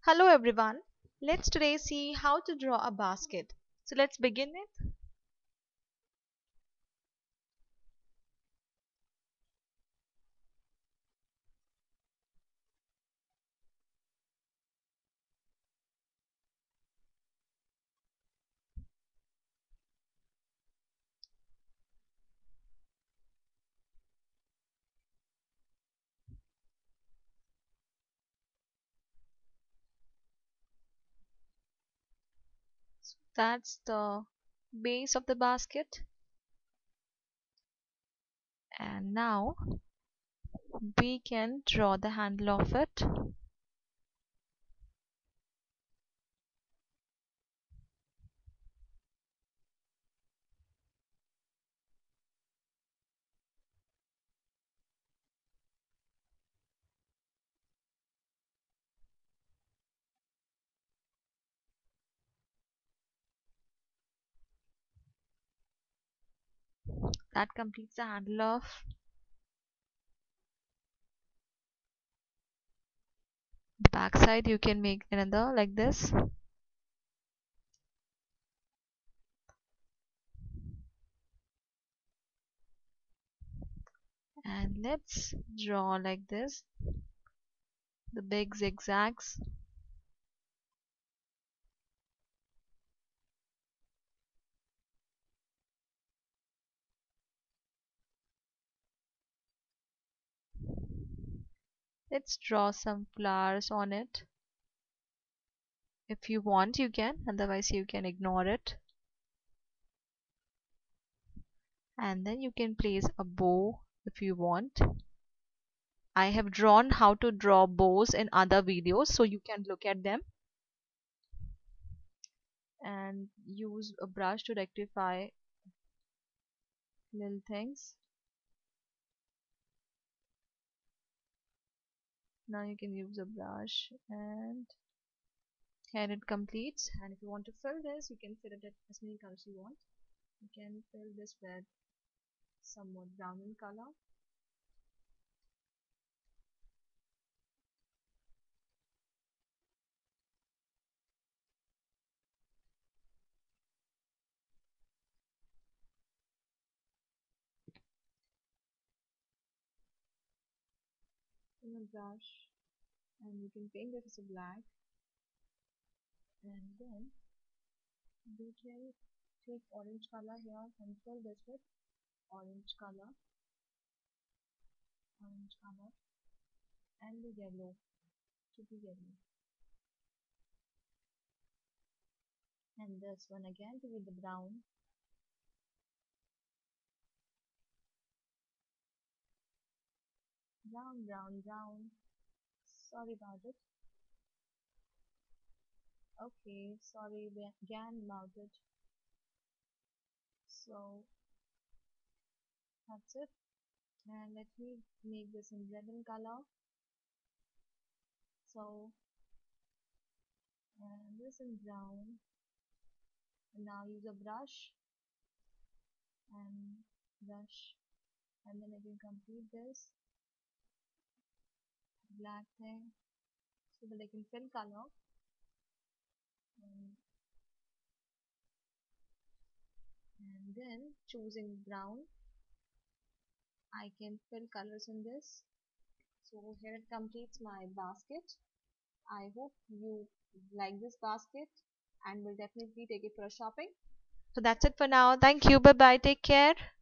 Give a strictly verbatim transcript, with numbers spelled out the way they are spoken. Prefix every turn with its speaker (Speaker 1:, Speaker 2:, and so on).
Speaker 1: Hello everyone. Let's today see how to draw a basket. So let's begin it. That's the base of the basket. And now we can draw the handle of it. That completes the handle of the back side. You can make another like this. And let's draw like this the big zigzags. Let's draw some flowers on it. If you want, you can, otherwise, you can ignore it. And then you can place a bow if you want. I have drawn how to draw bows in other videos, so you can look at them and use a brush to rectify little things. Now you can use a brush, and here it completes. And if you want to fill this, you can fill it at as many colors you want. You can fill this with somewhat brown in color. In a brush, and you can paint it as a black, and then we can take orange color here and fill this with orange color, orange color, and the yellow to the yellow, and this one again to be the brown, brown, brown, brown. Sorry about it. Okay, sorry again about it. So that's it. And let me make this in red in color. So and this in brown. And now use a brush and brush, and then I can complete this black thing so that I can fill color. And, and then choosing brown, I can fill colors in this. So here it completes my basket. I hope you like this basket and will definitely take it for a shopping. So that's it for now. Thank you. Bye bye. Take care.